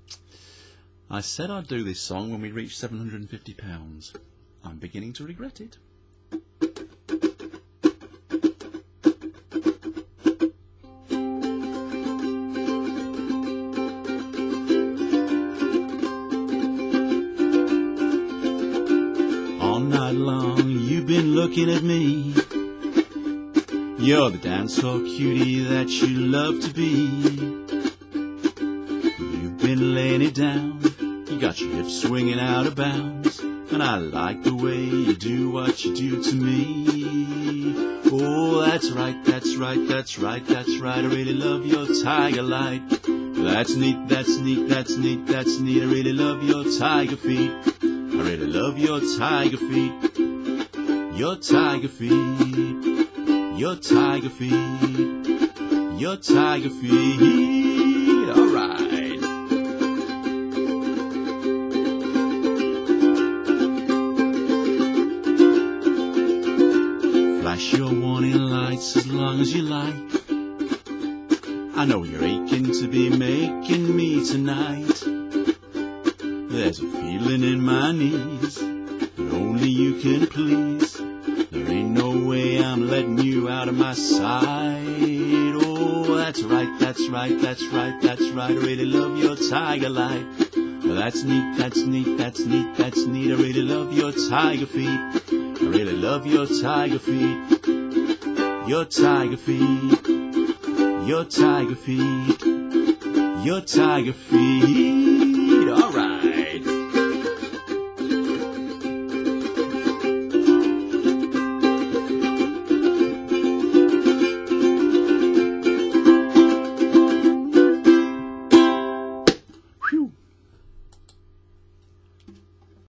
I said I'd do this song when we reached £750. I'm beginning to regret it. All night long you've been looking at me. You're the dancehall cutie that you love to be. You've been laying it down, you got your hips swinging out of bounds, and I like the way you do what you do to me. Oh, that's right, that's right, that's right, that's right, I really love your tiger light. That's neat, that's neat, that's neat, that's neat, I really love your tiger feet. I really love your tiger feet. Your tiger feet. Your tiger feet, your tiger feet, alright. Flash your warning lights as long as you like. I know you're aching to be making me tonight. There's a feeling in my knees that only you can please. There ain't no way I'm letting you out of my sight. Oh, that's right, that's right, that's right, that's right, I really love your tiger light. That's neat, that's neat, that's neat, that's neat, I really love your tiger feet. I really love your tiger feet. Your tiger feet. Your tiger feet. Your tiger feet. Alright.